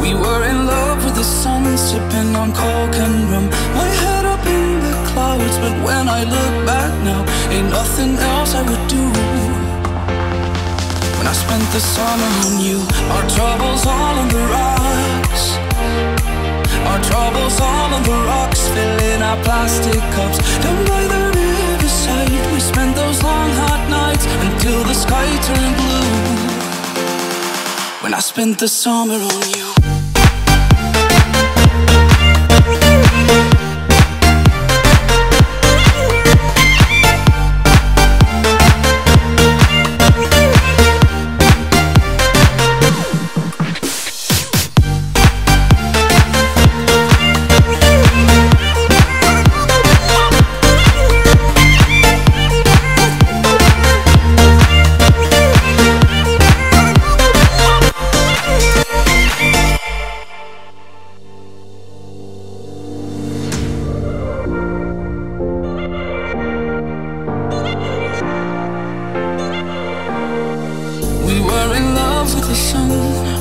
We were in love with the sun, sipping on coke and rum. My head up in the clouds, but when I look back now, ain't nothing else I would do. When I spent the summer on you, our troubles all on the rocks. Our troubles all on the rocks, filling our plastic cups. Down by the riverside, we spent those long hot nights until the sky turned blue. When I spent the summer on you. We were in love with the sun.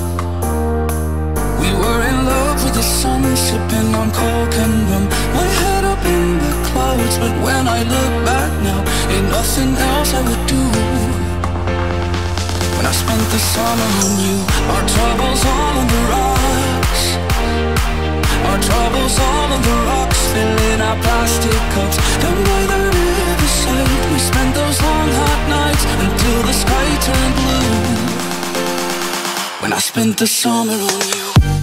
We were in love with the sun, sipping on coke and rum. My head up in the clouds, but when I look back now, ain't nothing else I would do. When I spent the summer on you, our troubles all on the rocks. Our troubles all on the rocks, filling our plastic cups. Down by the riverside, we spent those long hot nights until the sky turned blue. When I spent the summer on you.